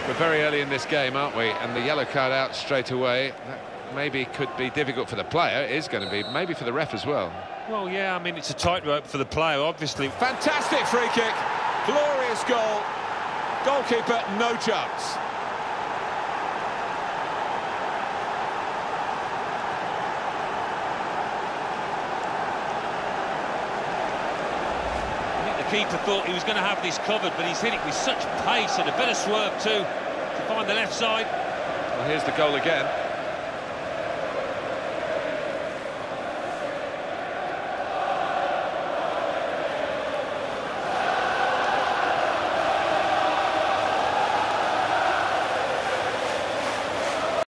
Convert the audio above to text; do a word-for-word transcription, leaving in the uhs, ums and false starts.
We're very early in this game, aren't we? And the yellow card out straight away. That maybe could be difficult for the player. It is going to be, maybe for the ref as well. Well, yeah, I mean, it's a tightrope for the player, obviously. Fantastic free kick. Glorious goal. Goalkeeper, no chance. The keeper thought he was going to have this covered, but he's hit it with such pace and a bit of swerve too to find the left side. Well, here's the goal again.